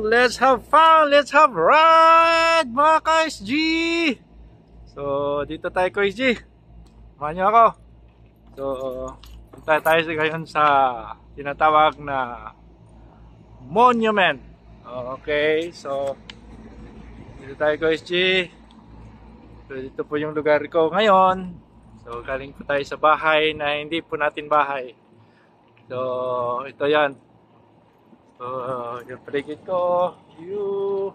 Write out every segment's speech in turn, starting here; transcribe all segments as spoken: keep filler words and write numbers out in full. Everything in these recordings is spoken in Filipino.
let's have fun, let's have ride mga ka-S G. So dito tayo ka-S G, samahan nyo ako. So punta tayo ngayon sa tinatawag na monument. Okay, so dito tayo ka-S G. So dito po yung lugar ko ngayon. So galing po tayo sa bahay na hindi po natin bahay. So ito yan. So, uh, yung paligid ko, view.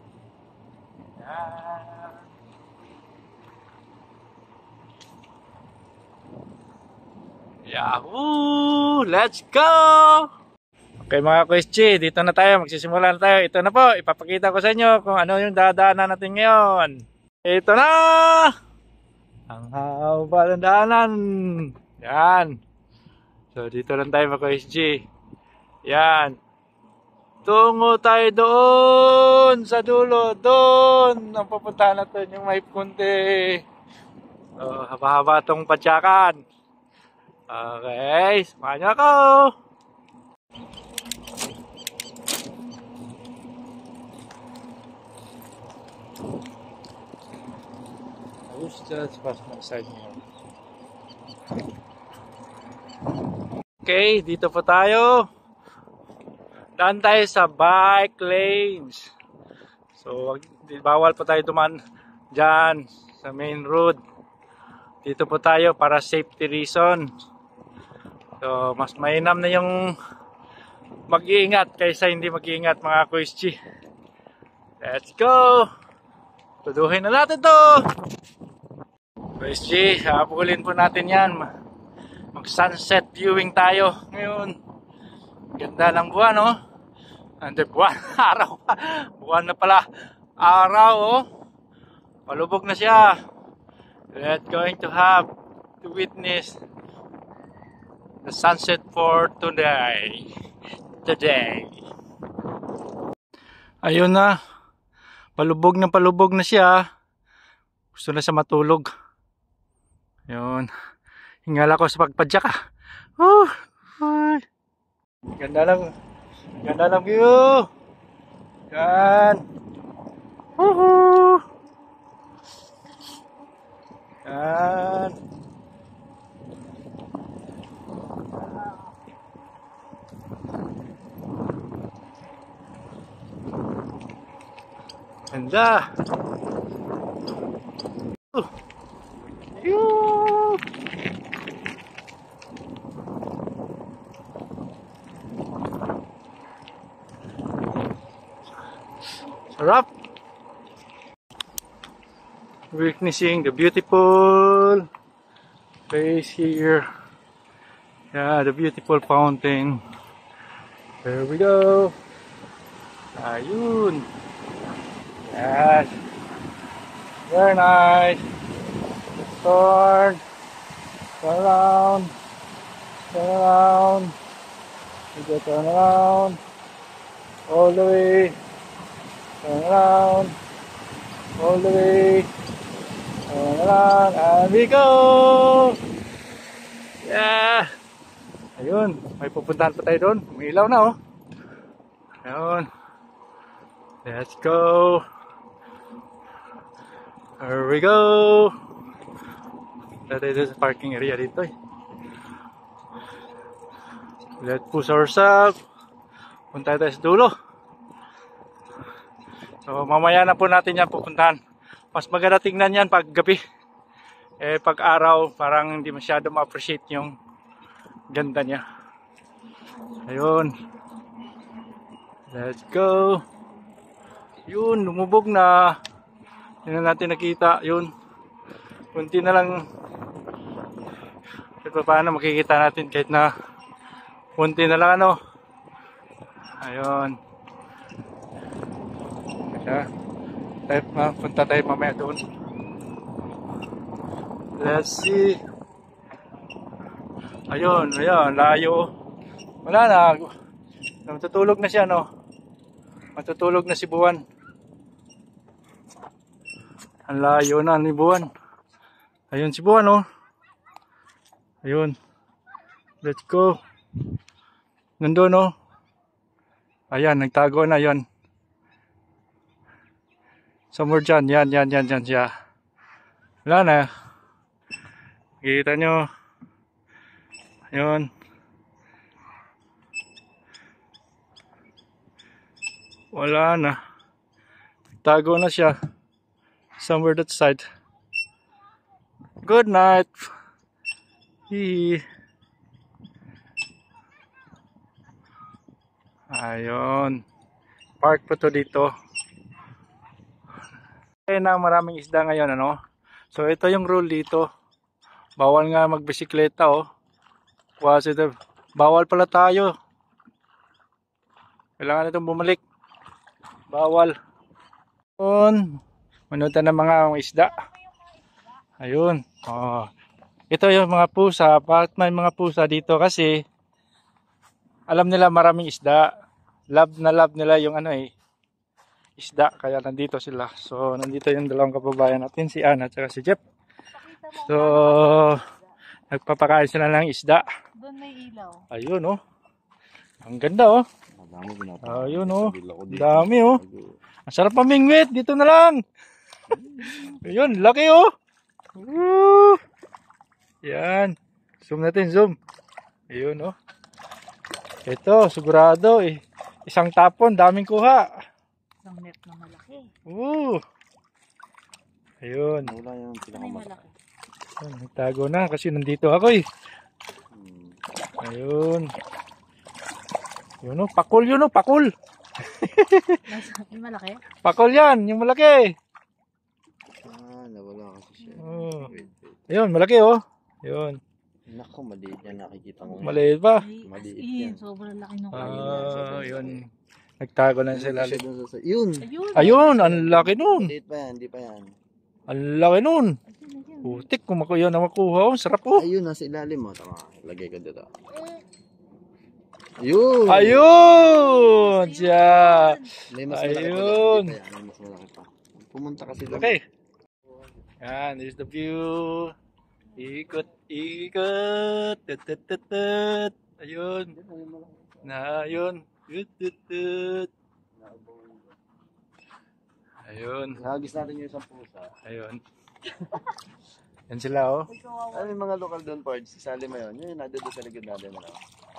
Yan. Yahoo! Let's go! Okay mga ka-S G, dito na tayo, magsisimula na tayo. Ito na po, ipapakita ko sa inyo kung ano yung dadaanan natin ngayon. Ito na! Ang haba ng daanan. Yan. So, dito lang tayo mga ka-S G. Yan. Tungo tayo doon sa dulo, doon ang pupuntahan natin yung may punti. So, haba-haba itong patyakan. Okay, samahan niyo ako. I wish that's past my side here. Okay, dito po tayo. Daan tayo sa bike lanes. So, bawal po tayo duman dyan sa main road. Dito po tayo para safety reason. So, mas mainam na yung mag-iingat kaysa hindi mag-iingat mga ka-S G. Let's go! Tuduhin na natin to! ka-S G, habulin po natin yan. Mag-sunset viewing tayo ngayon. Ganda ng buwan, oh. Hindi, buwan, araw pa. Buwan na pala. Araw, oh. Palubog na siya. We're going to have to witness the sunset for today. Today. Ayun na. Palubog na palubog na siya. Gusto na siya matulog. Ayun. Hingala ko sa pagpadyak, ah. Oh, ay. Ganda lang. Ganda ng view. Yan. Woohoo. Yan. Ganda. Uh. Yoo. Sarap. Witnessing the beautiful place here. Yeah, the beautiful fountain. There we go. Ayun. Yes. Very nice. Turn. Turn around. Turn around. We go turn around. All the way. Turn around, all the way, turn around, and we go! Yeah! Ayun, may pupuntahan pa tayo doon. Umilaw na, oh. Ayun. Let's go! Here we go! Dito tayo sa parking area dito, eh. Let's push ourselves. Punta tayo sa dulo. So mamaya na po natin yan pupuntahan. Mas maganda tingnan yan pag gabi. Eh pag araw parang hindi masyado ma-appreciate yung ganda niya. Ayun. Let's go. Yun, lumubog na. Yun na natin nakita. Yun. Kunti na lang. Kahit pa paano makikita natin kahit na kunti na lang ano. Ayun. Kaya, tayo, uh, punta tayo mamaya doon. Let's see. Ayun, ayun, layo. Wala na. Matutulog na siya, no? Matutulog na si Buwan. Ang layo na ni Buwan. Ayun si Buwan, no? Ayun. Let's go. Nandun, no? Ayan, nagtago na, yun. Somewhere dyan. Yan, yan, yan, yan siya. Wala na. Kita nyo. Ayun. Wala na. Tago na siya. Somewhere that side. Good night. Hihi. Ayun. Park po to dito. Kaya na maraming isda ngayon, ano? So ito yung rule dito. Bawal nga magbisikleta, oh. Positive. Bawal pala tayo. Kailangan itong bumalik. Bawal. Ayun. Manutan ng mga isda. Ayun. Oh. Ito yung mga pusa. Bakit may mga pusa dito? Kasi alam nila maraming isda. Love na love nila yung ano eh, isda. Kaya nandito sila. So nandito yung dalawang kababayan natin, si Anna at si Jeff. So nagpapakain sila ng isda. Doon may ilaw. Ayun oh. Ang ganda oh. Ayun oh. Dami oh. Ang sarap pamingwit. Dito na lang. Ayun, laki oh. Woo! Yan. Zoom natin, zoom. Ayun oh. Ito, sigurado eh. Isang tapon, daming kuha. Isang net na malaki. Woo! Ayun. Wala yung pinakamalaki. Ayun, nagtago na kasi nandito ako eh. Ayun. Yun oh, pakul yun oh, pakul. Yung malaki? Pakul yan, yung malaki. Ah, nawala kasi siya. Oh. Wait, wait. Ayun, malaki oh. Ayun. Naku, maliit yan nakikita mo. Maliit ba? Ay, Maliit as in, yan. sobrang laki nung Ah, yun. Nagtago na sila. Siya dun sa- Yun! Ayun. Ayun, ang laki nun. Maliit pa yan, hindi pa yan. Ang laki nun. Ayun, ayun. Putik, kung ako yun ang makuha. Oh, sarap oh. Ayun, nasa ilalim mo. Tama, lagay ko dito. Ayun! Ayun! Siya. May mas malaki pa Ayun. dyan. Hindi pa yan, may mas malaki pa. Pumunta kasi doon. Okay. Yan, this is the view. Ikot, ikot. Tut, tut, tut, tut. Ayun. Na, ayun. Tut, tut, tut. Ayun. Nahagis natin yung isang pusa. Ayun. Yan sila oh. Ano yung mga local doon, Pards? Sisali mo yun. Yun, nandun doon sa likod natin. Ano?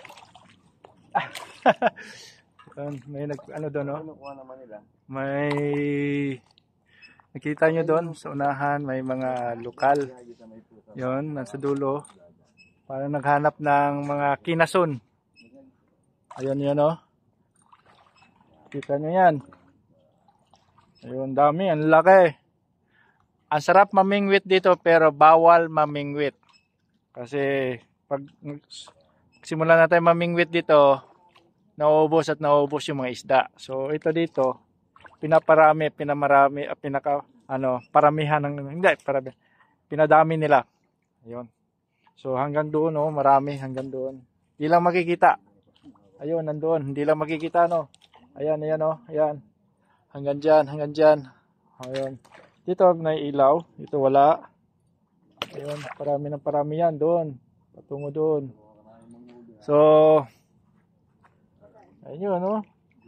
Ayun, may nag, ano doon oh. Ano kuha naman nila? May nakita nyo doon sa unahan, may mga lokal. Nahagis na may pusa. Yon, nasa dulo. Parang naghanap ng mga kinason. Ayun yun oh. Kita nyo yan. Ayun, dami, ang laki. Ang sarap mamingwit dito pero bawal mamingwit. Kasi pag simulan na tayo mamingwit dito, nauubos at nauubos yung mga isda. So ito dito, pinaparami, pinamarami, ah, pinaka ano, paramihan ng hindi, parami, pinadami nila. Ayun. So hanggang doon oh, marami hanggang doon. Hindi lang makikita. Ayun, nandoon, hindi lang makikita no. Ayan, ayan oh, ayan. Hanggang diyan, hanggang diyan. Ayun. Dito may ilaw, dito wala. Ayun, parami ng parami yan doon. Patungo doon. So ayun oh.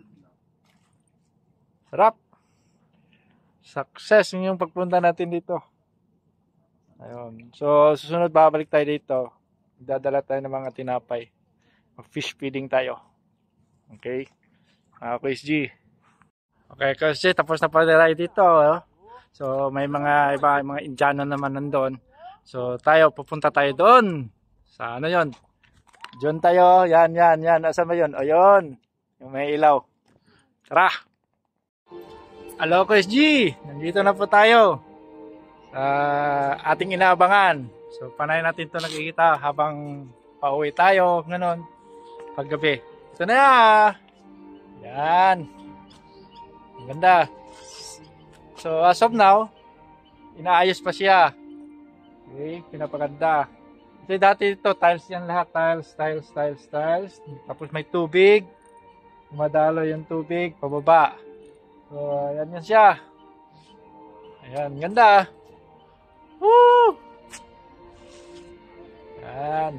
Sarap. Success yung pagpunta natin dito. Ayun. So, susunod babalik tayo dito. Dadala tayo ng mga tinapay. Mag-fish feeding tayo. Okay? Mga Kuis G. Okay, kasi tapos na pala tayo dito. Oh. So, may mga iba, mga Indiano naman nandun. So, tayo, pupunta tayo doon. Sa ano yun? Diyan tayo. Yan, yan, yan. Asan ba yun? O, yun. Yung may ilaw. Tara! Hello, Kuis G! Nandito na po tayo sa ating inaabangan. So, panay natin ito nakikita habang pauwi tayo, ngayon, paggabi. Ito na! Yan! Ang ganda. So, as of now, inaayos pa siya. Okay, pinapaganda. Kasi dati ito, tiles yan lahat. Tiles, tiles, tiles, tiles. Tapos may tubig. Dumadalo yung tubig, pababa. So, ayan yan siya. Ayan, ganda. Woo! Ayan.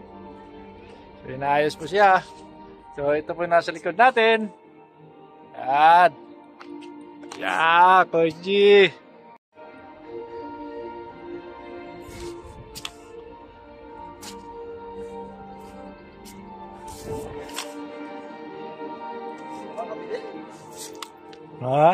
So, inaayos po siya. So, ito po nasa likod natin. Yan. Yeah, Coach G. Ha?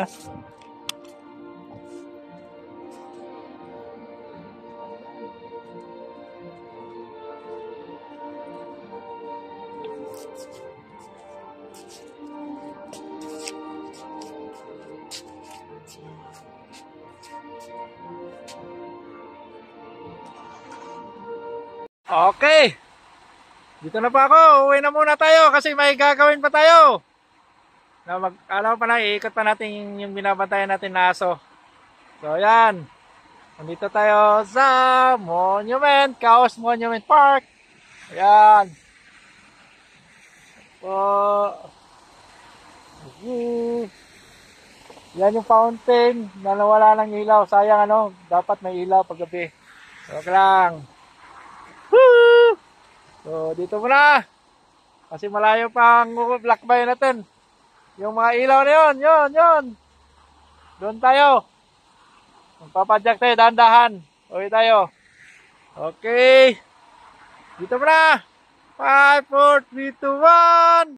Okay. Dito na pa ako. Uwi na muna tayo kasi may gagawin pa tayo. Na mag, alam pa na, iikot pa natin yung, yung binabantayan natin na aso. So, yan. Nandito tayo sa Monument, Chaos Monument Park. Ayan. So, uh, yan yung fountain na nawala ng ilaw. Sayang ano, dapat may ilaw paggabi. So, okay lang. Woo! So, dito muna. Kasi malayo pang lakbay natin. Yung mga ilaw na yun, yun, yun. Doon tayo. Magpapadyak tayo, dahan-dahan. Uwi tayo. Okay. Dito muna. five, four, three, two, one.